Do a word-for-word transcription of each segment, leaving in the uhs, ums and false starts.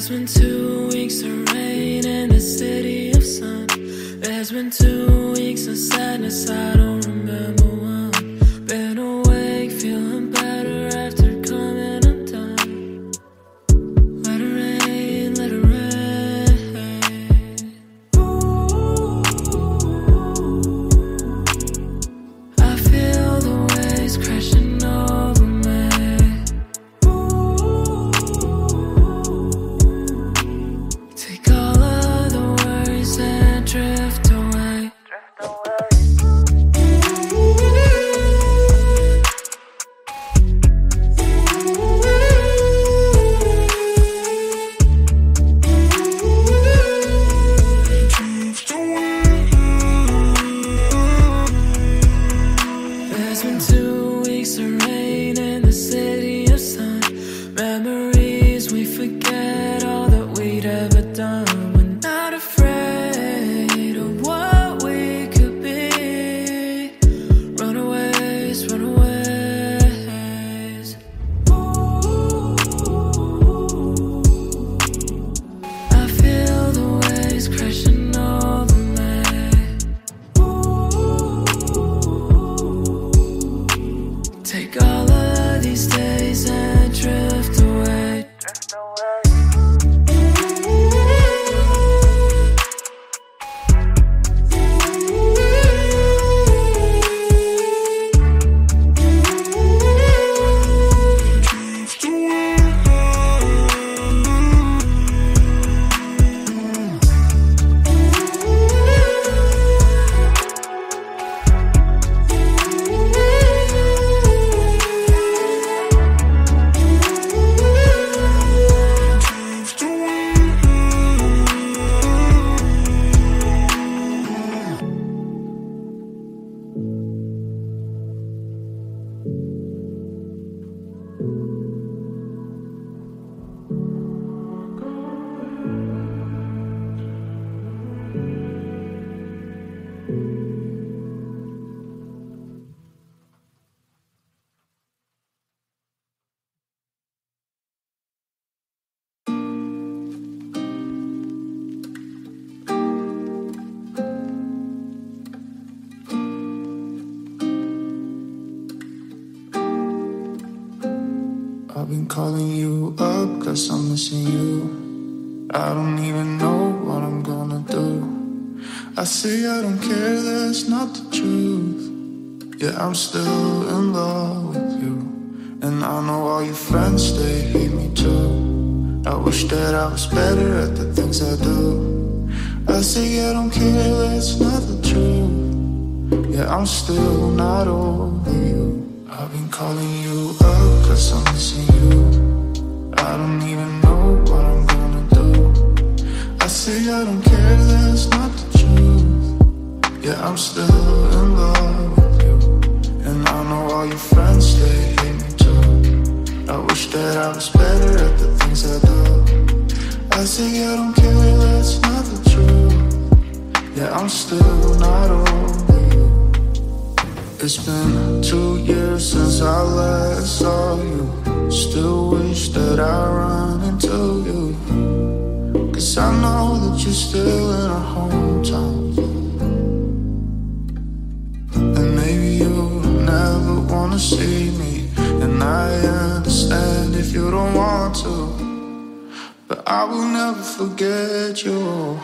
There's been two weeks of rain in the city of sun. There's been two weeks of sadness, I don't remember one. Been awake, feeling better after coming undone. Let it rain, let it rain. I feel the waves crashing over me. Take all of the worries and drift away. There's been two weeks of rain in the city of sun. Memories we forget all that we'd ever done. We're not afraid of what we could be. Runaways, runaways. I feel the waves crashing over me. Take all of these days and drift away. I've been calling you up cause I'm missing you. I don't even know what I'm gonna do. I say I don't care, that's not the truth. Yeah, I'm still in love with you. And I know all your friends, they hate me too. I wish that I was better at the things I do. I say I don't care, that's not the truth. Yeah, I'm still not over you. I've been calling you up cause I'm missing you. I don't even know what I'm gonna do. I say I don't care, that's not the truth. Yeah, I'm still in love with you. And I know all your friends, they hate me too. I wish that I was better at the things I do. I say I don't care, that's not the truth. Yeah, I'm still not over you. It's been two years since I last saw you. Still wish that I run into you. Cause I know that you're still in our hometown. And maybe you never wanna see me. And I understand if you don't want to. But I will never forget you.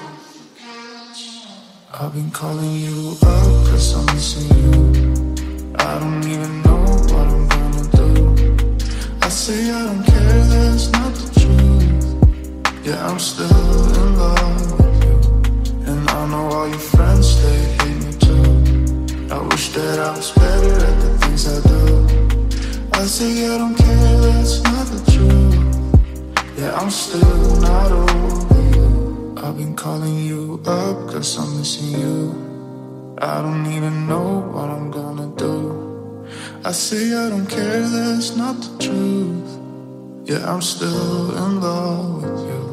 I've been calling you up cause I'm missing you. I don't even know what I'm gonna do. I say I don't care, that's not the truth. Yeah, I'm still in love with you. And I know all your friends, they hate me too. I wish that I was better at the things I do. I say I don't care, that's not the truth. Yeah, I'm still not over you. I've been calling you up cause I'm missing you. I don't even know what I'm gonna do. I say I don't care, that's not the truth. Yeah, I'm still in love with you.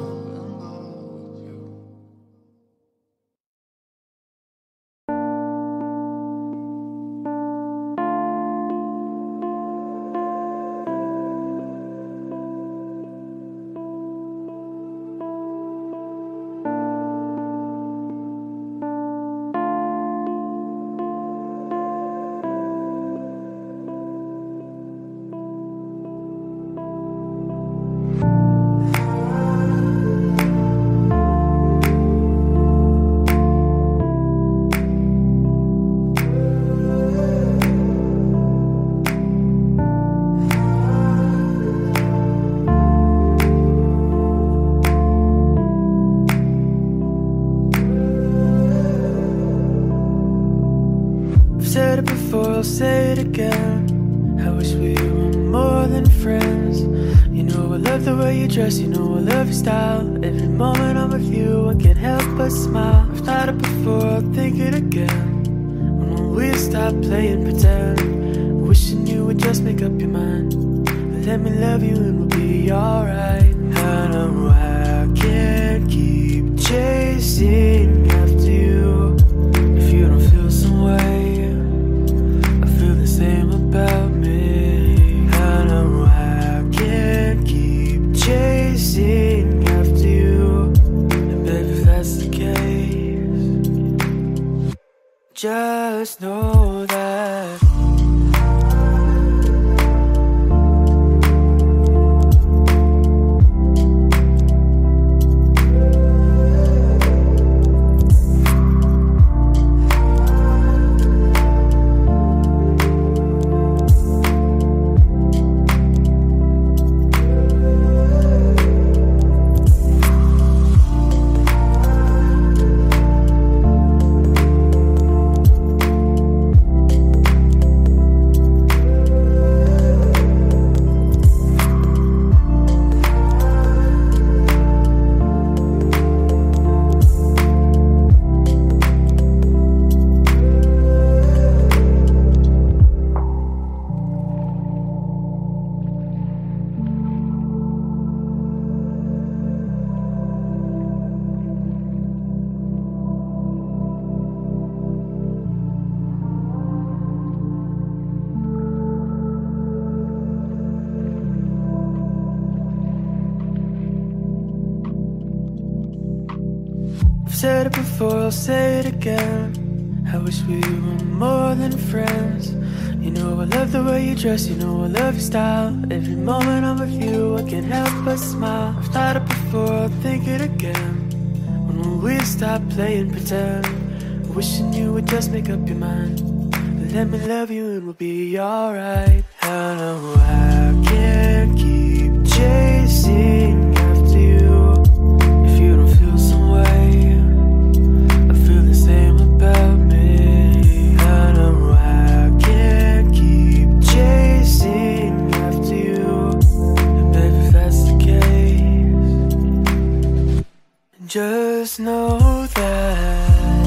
said it before, I'll say it again. I wish we were more than friends. You know I love the way you dress, you know I love your style. Every moment I'm with you, I can't help but smile. I've thought it before, I'll think it again. When will we stop playing pretend? Wishing you would just make up your mind. Let me love you and we'll be alright. I know I can't keep chasing after you if you don't feel some way. I feel the same about me. I know I can't keep chasing after you, and baby, if that's the case, just know that said it before, I'll say it again. I wish we were more than friends. You know I love the way you dress, you know I love your style. Every moment I'm with you, I can't help but smile. I've thought it before, I'll think it again. When will we stop playing pretend? Wishing you would just make up your mind. Let me love you and we'll be alright. I know I can't keep chasing after you if you don't feel some way. About me, I know I can't keep chasing after you, and baby, if that's the case, just know that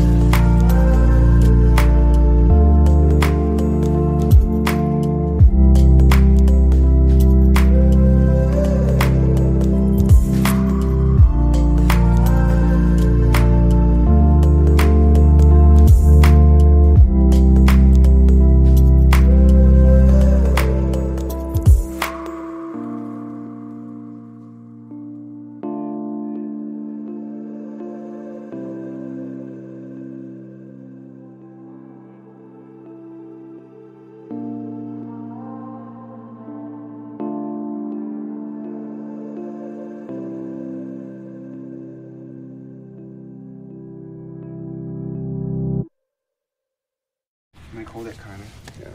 hold it kind of. Yeah.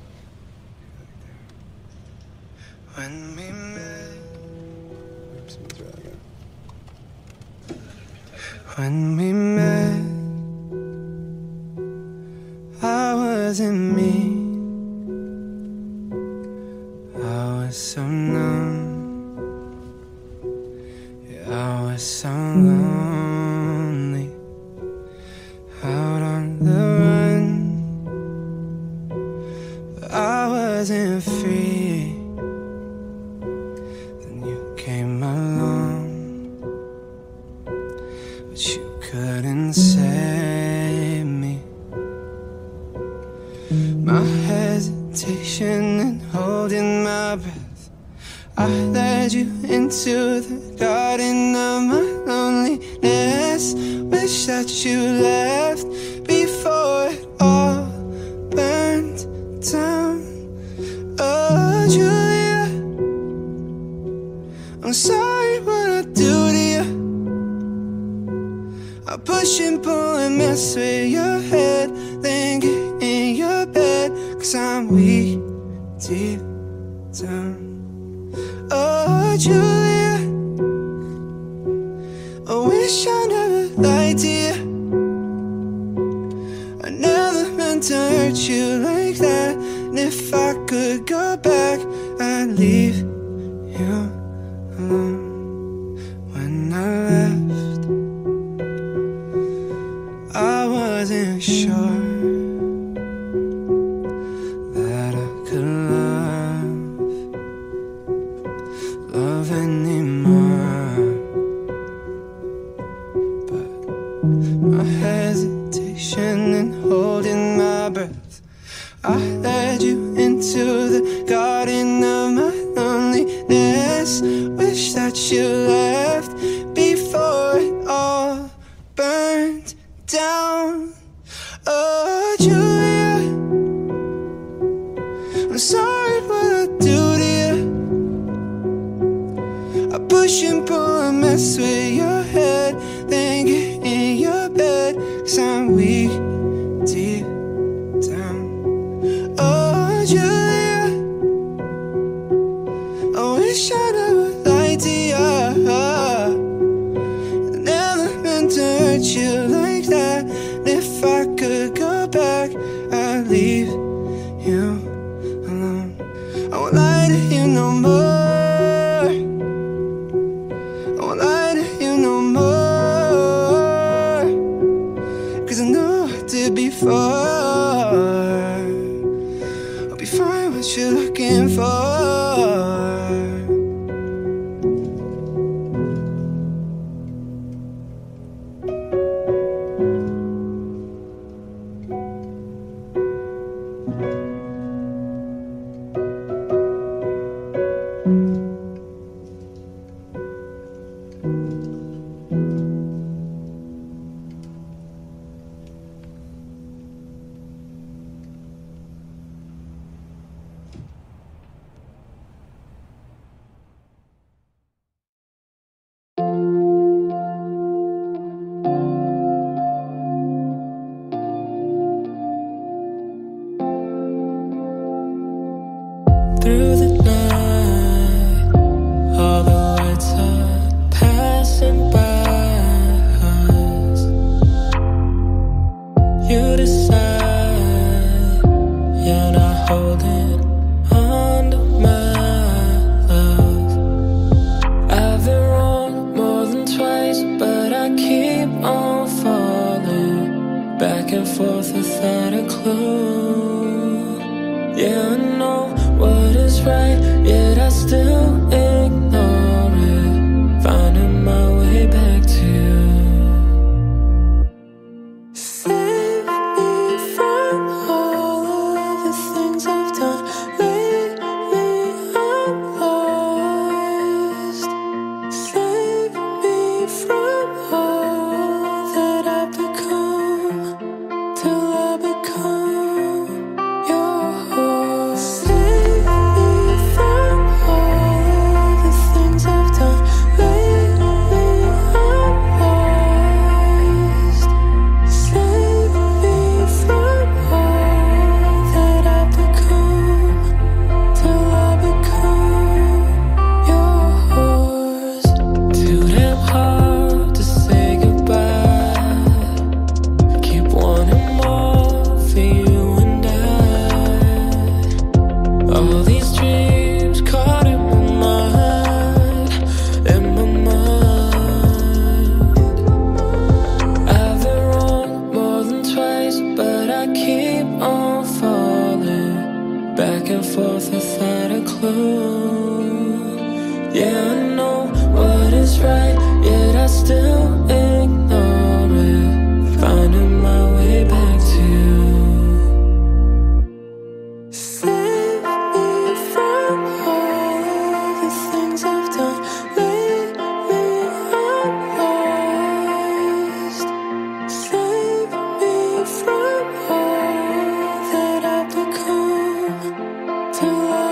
When we met, Oops, let me try that again. when we met, I wasn't me. I was so numb. Yeah, I was so lonely. Out on the run, I wasn't free. Then you came along, but you couldn't save me. My hesitation and holding my breath, I led you into the garden of my loneliness. Wish that you left before it all burned down. Oh, Julia, I'm sorry what I do to you. I push and pull and mess with your head, then get in your bed, cause I'm weak deep down. Oh, Julia, I wish I never lied to you. I never meant meant to hurt you like that. And if I could go back, I'd leave you alone. When I left, I wasn't sure that I could love, love anymore. But my hesitation and holding my breath, I led you into the garden of my loneliness. Wish that you left before it all burned down. Oh, Julia, I'm sorry what I do to you. I push and pull a mess with your head, then get in your bed, 'cause I'm weak deep down. Oh, Julia, I wish I never lied to you. I never meant to hurt you like that. And if I could go back, I'd leave you alone. I won't lie to you no more. I won't lie to you no more, 'cause I know I did before. I'll be fine what you're looking for. Through the night, all the lights are passing by us. You decide you're not holding on to my love. I've been wrong more than twice, but I keep on falling back and forth without a clue. Yeah, I know what is right, yet I still ignore it, finding my way back to you. Save me from all of the things I've done lately. I'm lost. Save me from all that I've become, till I become yours. Save me from all of the things I've done lately. I'm lost. Save me from all that I've become, till I become yours. Too damn hard to say goodbye. Keep wanting more for you and I. All these dreams caught in my mind, in my mind. I've been wrong more than twice, but I keep on falling back and forth without a clue. Yeah, I know what is right, yet I still ignore it, finding my way back to you. Save me from all of the things I've done lately. I'm lost. Save me from all that I've become, till I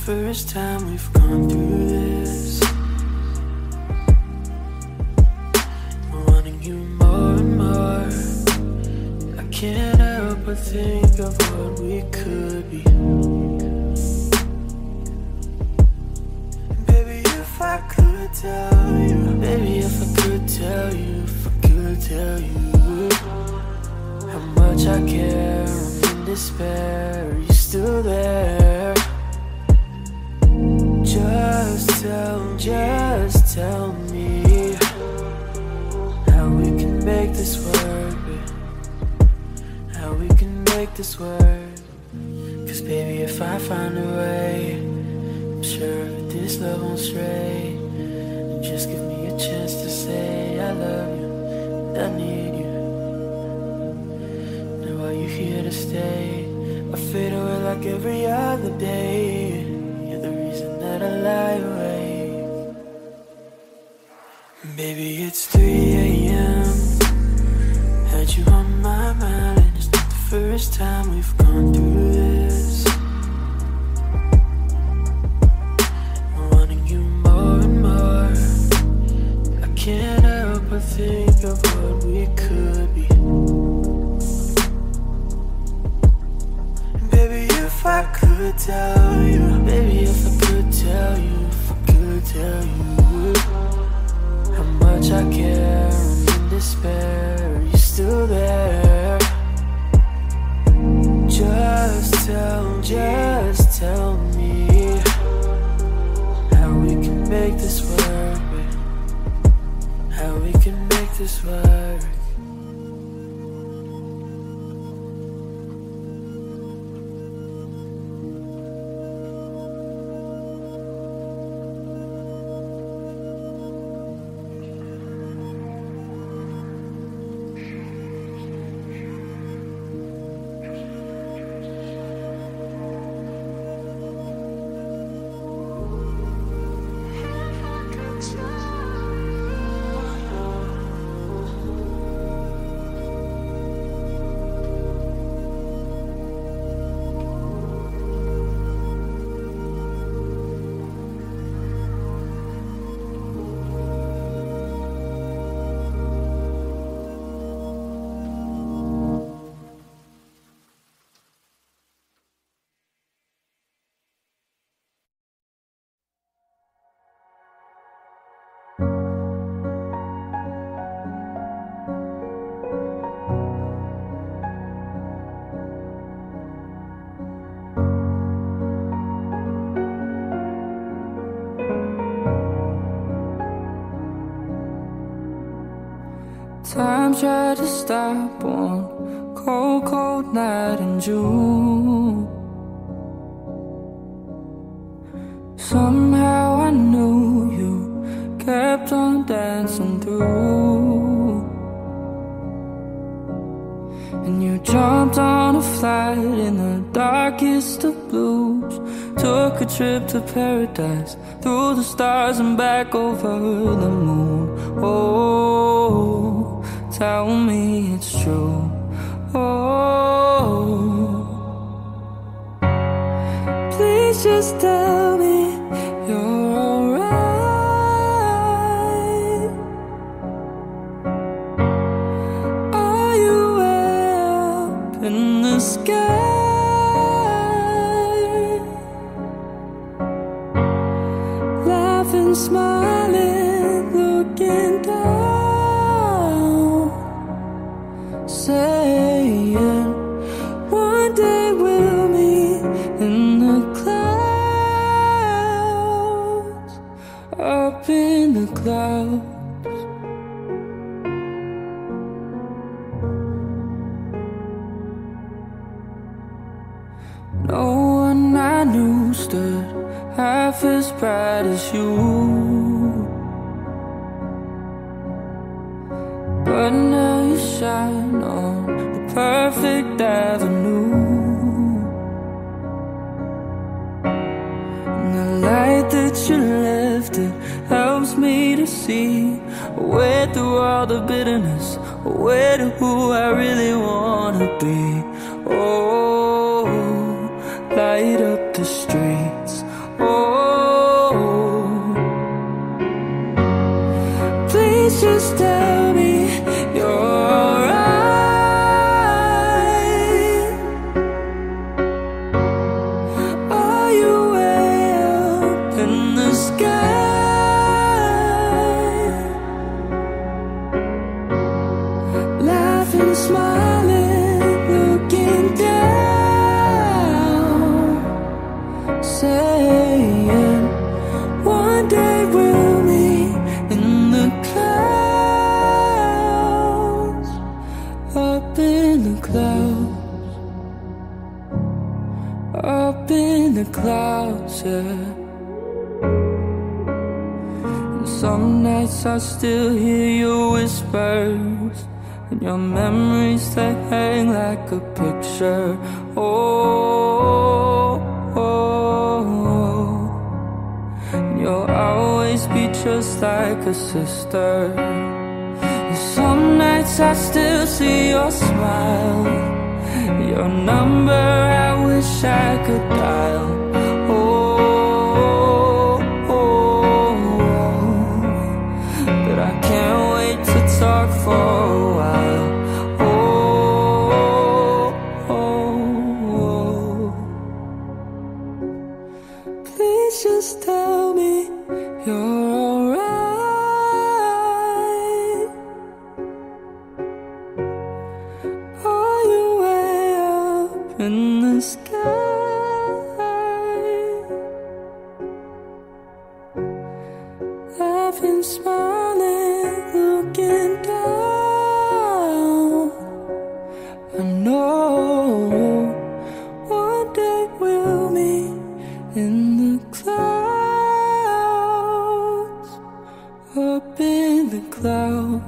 first time we've gone through this. We're wanting you more and more. I can't help but think of what we could be. Baby, if I could tell you, baby, if I could tell you, if I could tell you how much I care, I'm in despair. Are you still there? Just tell, just tell me how we can make this work, babe. How we can make this work. Cause baby, if I find a way, I'm sure that this love won't stray. And just give me a chance to say I love you, and I need you. Now are you here to stay? I fade away like every other day. You're the reason that I lie awake. Baby, it's three a m Had you on my mind, and it's not the first time we've gone through this. I'm wanting you more and more. I can't help but think of what we could be. Baby, if I could tell you, baby, if I could tell you, if I could tell you how much I care, I'm in despair. Are you still there? Just tell, just tell me how we can make this work, babe. How we can make this work. Time tried to stop one cold, cold night in June. Somehow I knew you kept on dancing through. And you jumped on a flight in the darkest of blues. Took a trip to paradise, through the stars and back over the moon. Oh, tell me it's true. Oh, please just tell me you're alright. Are you up in the sky? Laughing, smiling, looking down, saying one day we'll meet in the clouds, up in the clouds. No one I knew stood half as bright as you, but now you shine on the perfect avenue. And the light that you lifted helps me to see a way through all the bitterness, a way to who I really wanna be. Oh, light up the streets. Oh, clouds, yeah. And some nights I still hear your whispers, and your memories, they hang like a picture. Oh, oh, oh. And you'll always be just like a sister. And some nights I still see your smile, your number I wish I could dial. Oh, oh, oh. But I can't wait to talk for a while. Oh, oh, oh. Please just tell me you're alright. Are you way up in the sky? I've been smiling, looking down. I know one day we'll meet in the clouds, up in the clouds.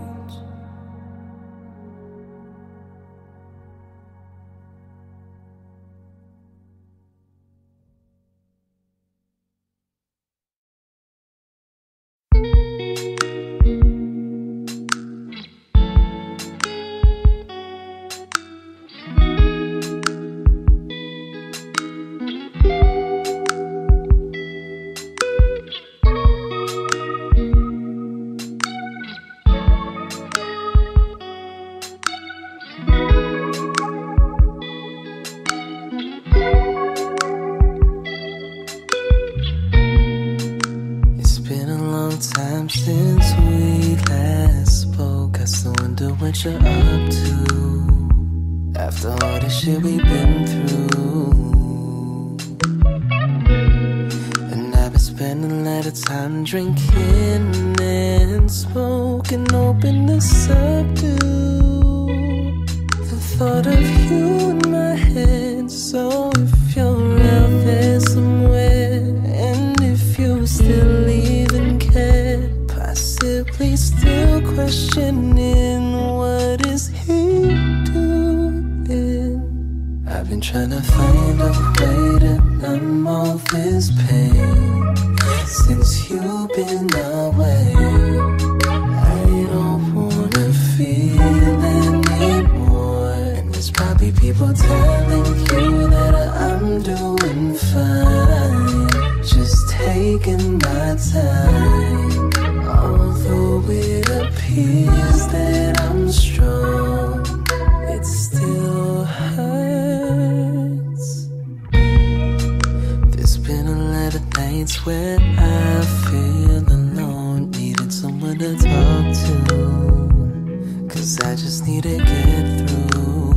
It's been a long time since we last spoke. I still wonder what you're up to after all the shit we've been through. And I've been spending a lot of time drinking and smoking, hoping to subdue the thought of you in my head. So if you're out there somewhere, and if you still even care, possibly still questioning what is he doing. I've been trying to find a way to numb all this pain since you've been away. I don't wanna feel anymore, and there's probably people telling you that I'm doing fine, just taking my time. Although it appears that I'm strong, it still hurts. There's been a lot of nights where I feel alone, needed someone to talk to, 'cause I just need to get through.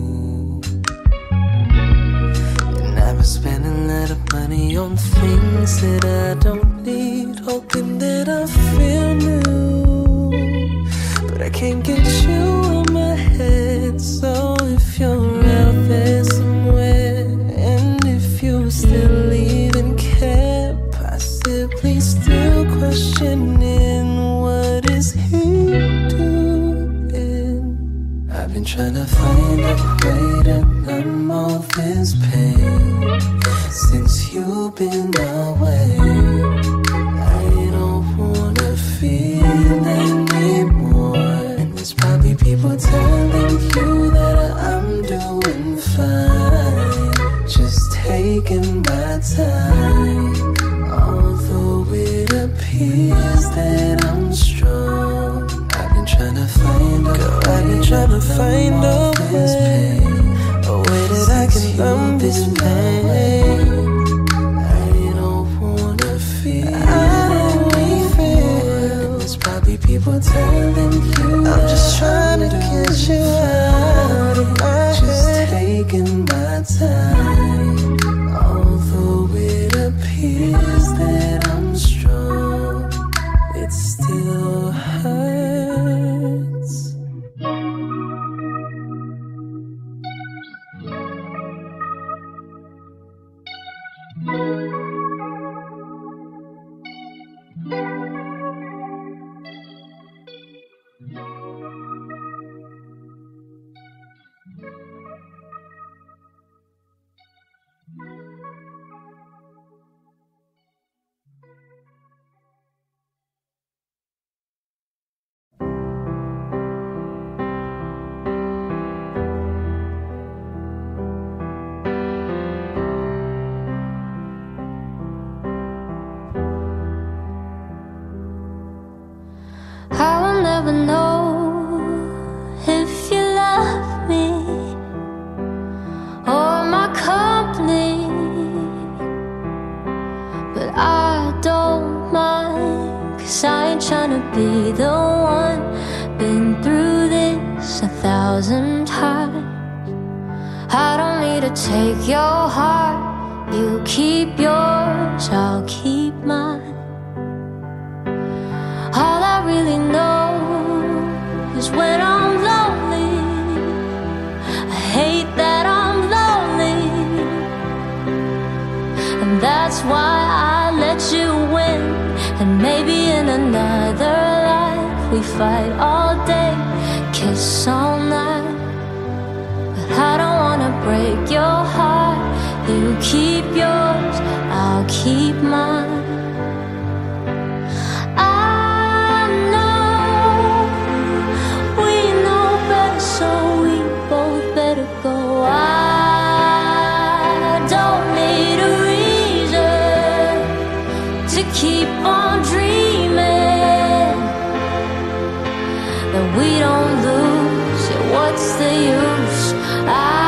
And I've been spending a lot of money on things that I don't need, hoping that I feel new, but I can't get you on my head. So if you're out there somewhere, and if you still even care, possibly still questioning what is he doing. I've been trying to find a way to numb all this pain since you've been away. I don't wanna feel anymore, and there's probably people telling you that I'm doing fine, just taking my time. Although it appears that I'm strong, I've been trying to find a Girl, I've been trying to find a way, a way that I can numb this pain. I don't wanna feel anymore, and there's probably people telling you I'm just trying to get you out of my head, just taking my time. Although it appears that I'm strong, it still hurts. Thank you. I don't mind, 'cause I ain't tryna be the one. Been through this a thousand times. I don't need to take your heart. You keep yours, I'll keep mine. All I really know is when I'm lonely, I hate that I'm lonely. And that's why I let you win. And maybe in another life we fight all day, kiss all night. But I don't wanna break your heart. You keep yours, I'll keep mine. I know we know better, so we both better go. I don't need a reason to keep on dreaming that we don't lose. Yeah, what's the use? I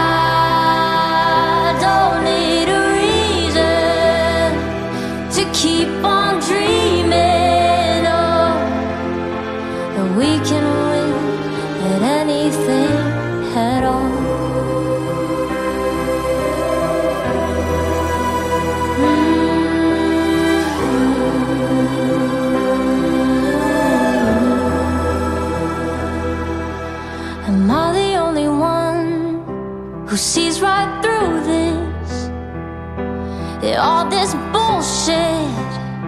keep on dreaming, oh, that we can win at anything at all. Mm-hmm. Am I the only one who sees right through this? Yeah, all this bullshit.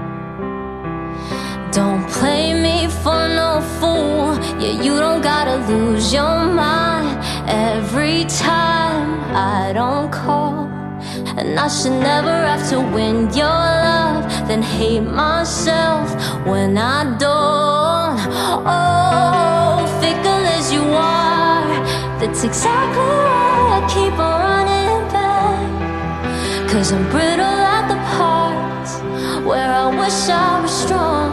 Don't play me for no fool. Yeah, you don't gotta lose your mind every time I don't call. And I should never have to win your love, then hate myself when I don't. Oh, fickle as you are, that's exactly why I keep on running back. 'Cause I'm brittle at the parts where I wish I was strong.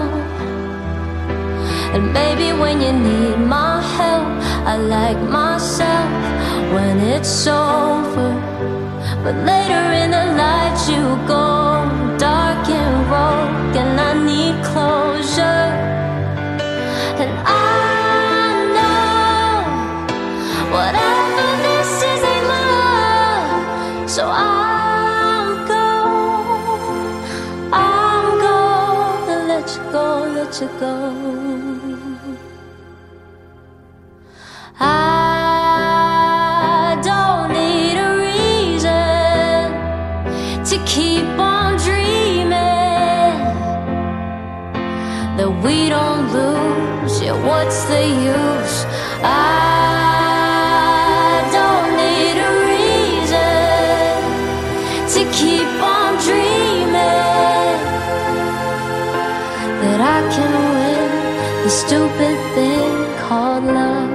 And baby, when you need my help, I like myself when it's over. But later in the night you go dark and rogue, and I need closure. And I know whatever this is ain't love, so I'm gone, I'm gonna let you go, let you go. I don't need a reason to keep on dreaming that we don't lose. Yeah, what's the use? I don't need a reason to keep on dreaming that I can win the stupid thing called love.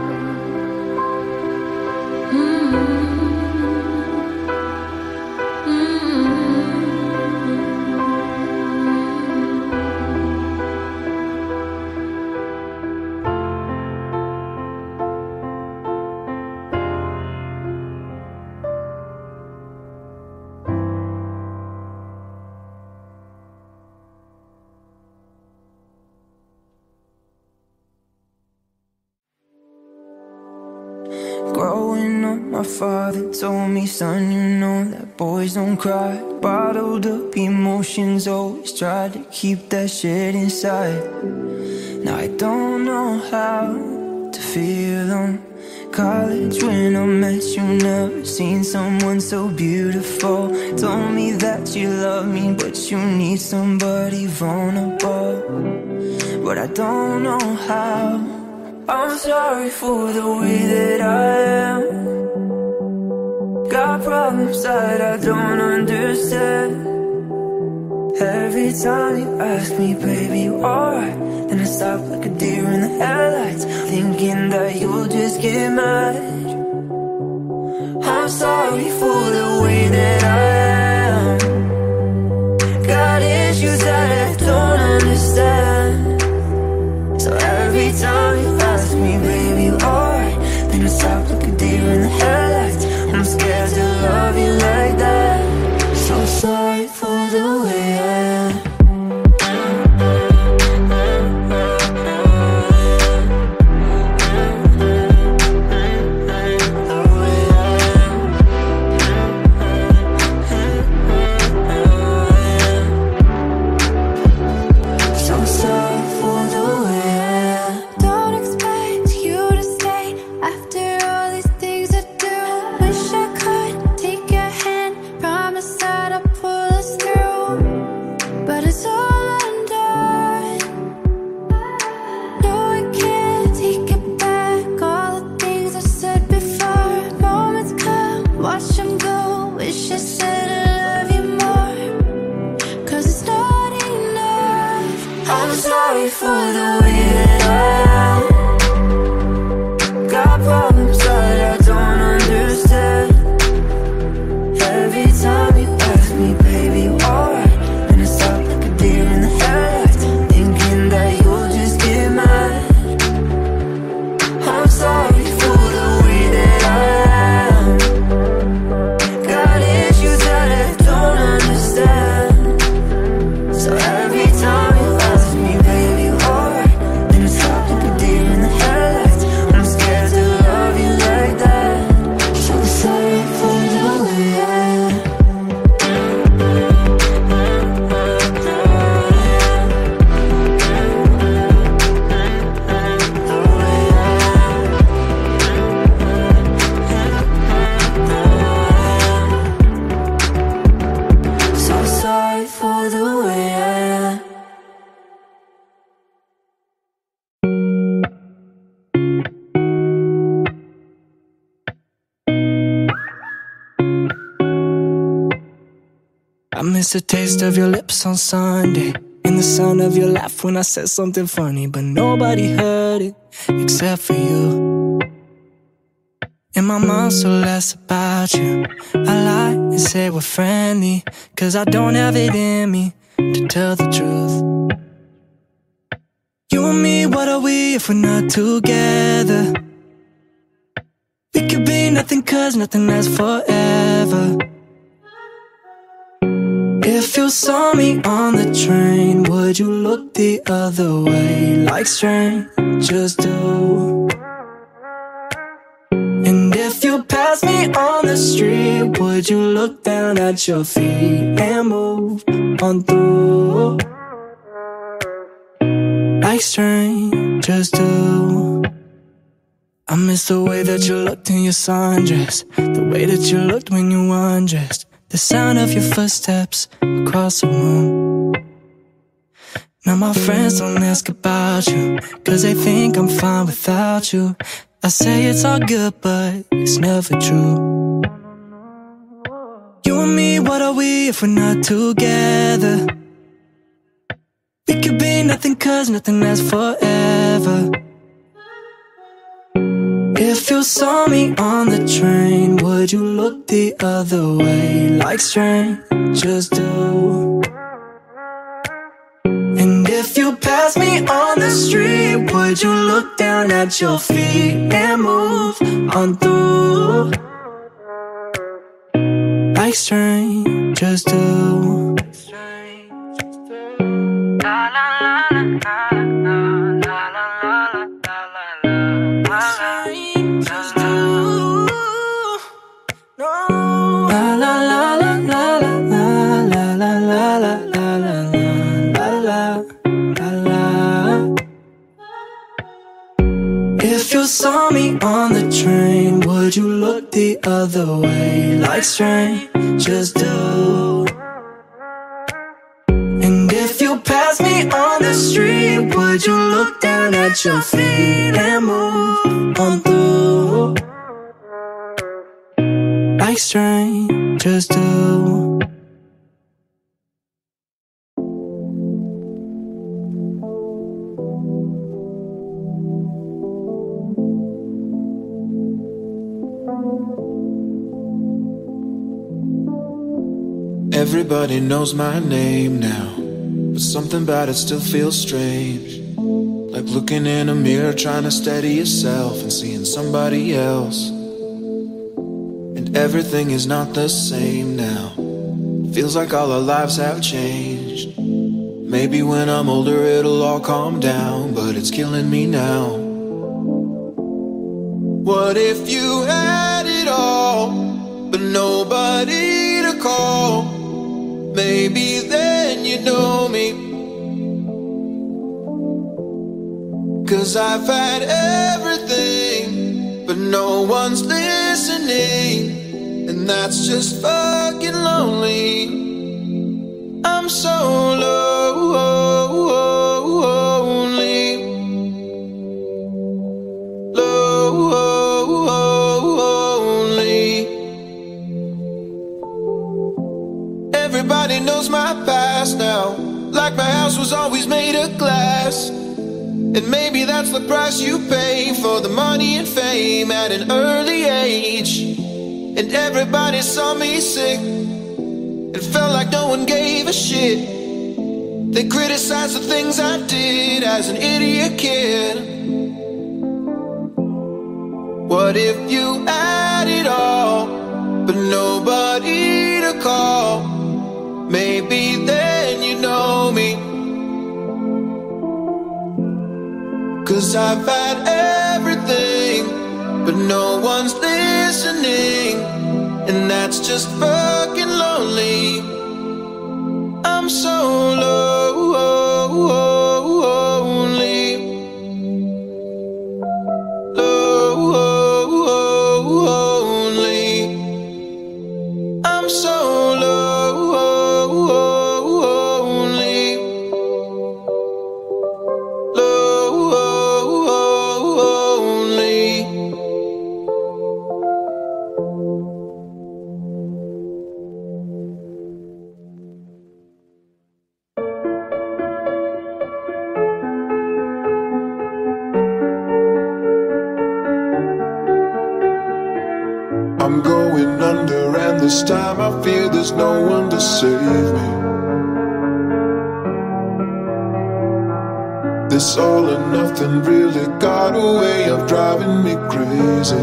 Growing up, my father told me, son, you know that boys don't cry. Bottled up emotions, always tried to keep that shit inside. Now I don't know how to feel them. College when I met you, never seen someone so beautiful. Told me that you love me, but you need somebody vulnerable. But I don't know how. I'm sorry for the way that I am. Got problems that I don't understand. Every time you ask me, baby, you alright? Then I stop like a deer in the headlights, thinking that you'll just get mad. I'm sorry for the way that I am. Got issues that I don't understand. So every time you ask me, baby, you alright? Then I stop like a deer in the headlights. I'm scared to love you like that. So sorry for the way I am. all undone. No, I can't take it back. All the things I said before. Moments come, watch them go. Wish I said I love you more, 'cause it's not enough. I'm sorry for the way that I am. Got problems that I don't understand. Every time you ask me, baby, you alright, and I stop like a deer in the headlights, thinking that you'll just get mad. I'm sorry for the way that I am. Got issues that I don't understand. So every time you ask me, baby, you alright, and I stop like a deer in the headlights. I'm scared to love you like that. So sorry for the way I am. So sorry for the way I am. I miss the taste of your lips on Sunday, and the sound of your laugh when I said something funny, but nobody heard it except for you. In my mind, so less about you. I lie and say we're friendly, 'cause I don't have it in me to tell the truth. You and me, what are we if we're not together? We could be nothing, 'cause nothing lasts forever. If you saw me on the train, would you look the other way like strangers do? And if you pass me on the street, would you look down at your feet and move on through like strangers do? I miss the way that you looked in your sundress, the way that you looked when you undressed, the sound of your footsteps across the room. Now my friends don't ask about you, 'cause they think I'm fine without you. I say it's all good, but it's never true. You and me, what are we if we're not together? We could be nothing, 'cause nothing lasts forever. If you saw me on the train, would you look the other way like strangers do? And if you pass me on the street, would you look down at your feet and move on through like strangers do? La la la la la la la la la la. Strangers do. No. La la la la la la la la la la la la la la la. If you saw me on the train, would you look the other way like strangers do? And if you pass me on the street, would you look down at your feet and move on through like strangers do? Everybody knows my name now, but something about it still feels strange. Like looking in a mirror, trying to steady yourself and seeing somebody else. And everything is not the same now. Feels like all our lives have changed. Maybe when I'm older it'll all calm down, but it's killing me now. What if you had it all, but nobody to call? Maybe then you know me. 'Cause I've had everything, but no one's listening, and that's just fucking lonely. I'm so low. house was always made of glass, and maybe that's the price you pay for the money and fame at an early age. And everybody saw me sick, it felt like no one gave a shit. They criticized the things I did as an idiot kid. What if you had it all, but nobody to call? Maybe then you know me. Cause I've had everything, but no one's listening, and that's just fucking lonely. I'm so lonely. I'm so lonely. Lonely. I'm going under, and this time I feel there's no one to save me. This all or nothing really got a way of driving me crazy.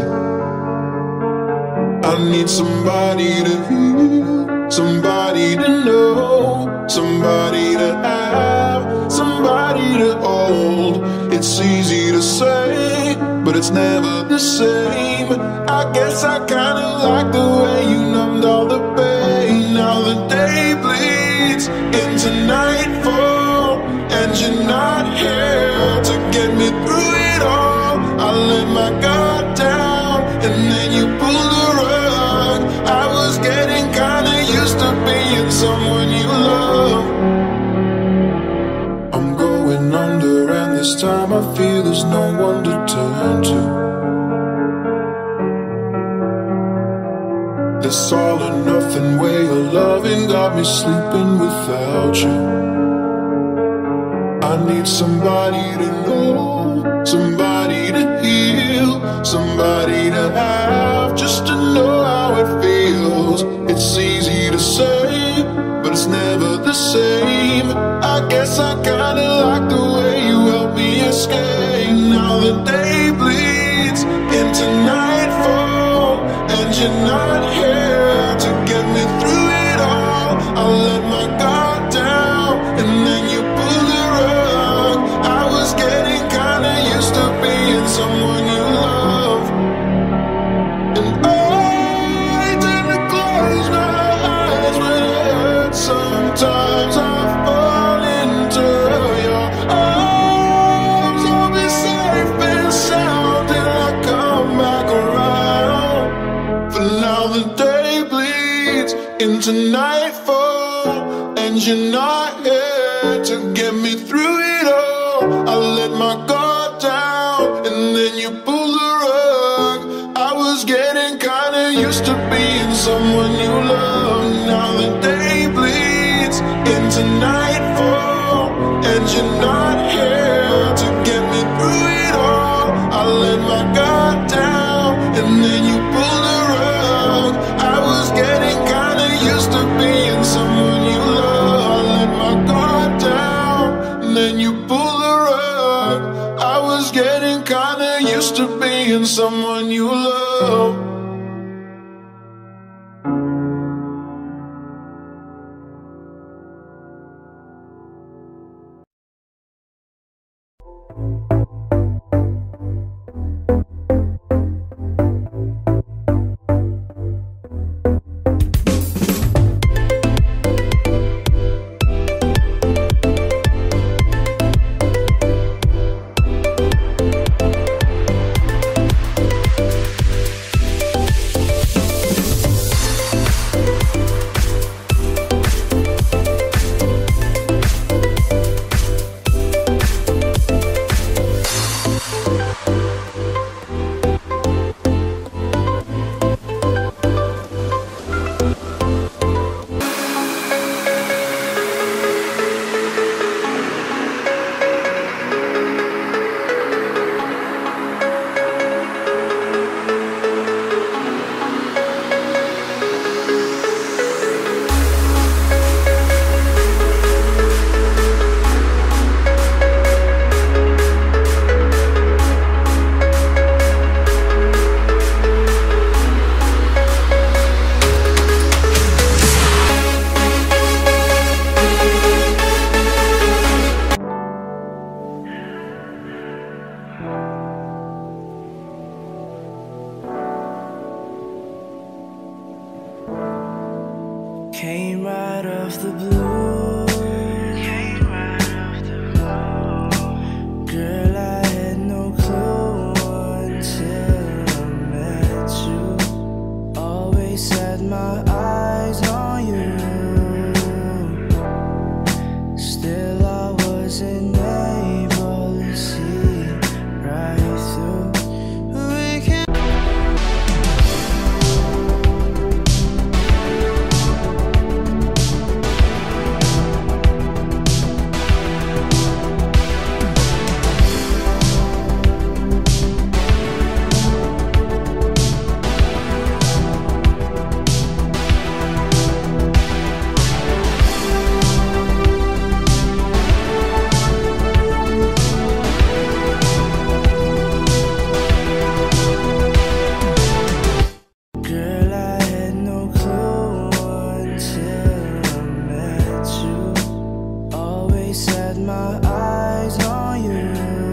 I need somebody to heal, somebody to know, somebody to have, somebody to hold. It's easy to say, but it's never the same. I guess I kinda like the way you numbed all the pain. Now the day bleeds into nightfall, and you're not here to get me through it all. I let my guard down, and then you pulled the rug. I was getting kinda used to being someone you love. I'm going under, and this time I feel there's no one to turn to. This all or nothing way of loving got me sleeping without you. I need somebody to know, somebody to heal, somebody to have, just to know how it feels. It's easy to say, but it's never the same. I guess I kinda like the way you help me escape. Now the day bleeds into nightfall, and you're not here to get me through it all. I let my guard down, and then you pulled the rug. I was getting kinda used to being someone you love, and I tend to close my eyes when it hurts. Sometimes I fall into your arms. I'll be safe and sound till I come back around. For now the day bleeds into nightfall, and you're not here to get me through it all. I let my guard down, and then you pull the rug. I was getting kinda used to being someone you love. Now the day bleeds into nightfall, and you're not here to get me through it all. I let my guard down, and then you pull the rug. I was getting kinda used to being someone you love. I let my guard down, and then you pull the rug. I was getting kinda used to being someone you love. my eyes on you.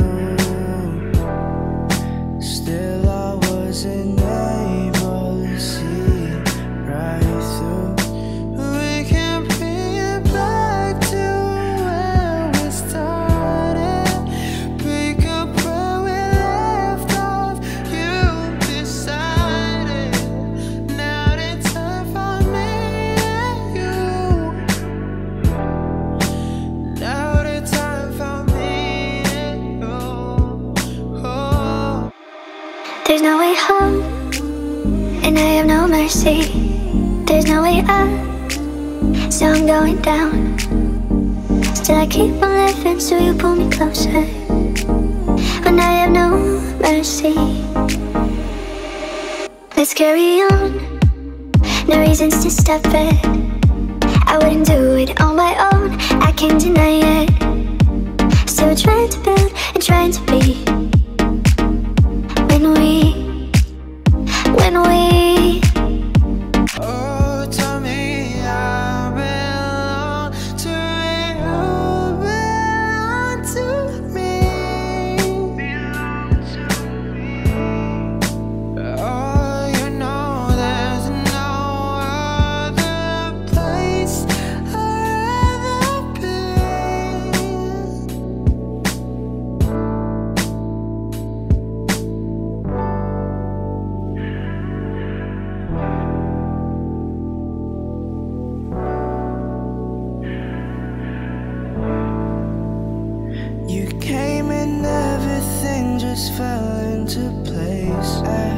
Still I wasn't able to see right through. We can bring it back to where we started. Pick up where we left off. You decided now the time for me and you. Now the time for me and you. Oh. There's no way home, and I have no mercy. There's no way up, so I'm going down. Still I keep on living, so you pull me closer. When I have no mercy. Let's carry on, no reasons to stop it. I wouldn't do it on my own, I can't deny it. Still trying to build and trying to be. When we, when we Oh, tell me I belong to you, belong to me. Oh, you know there's no other place I'd rather be. You came and everything just fell into place. I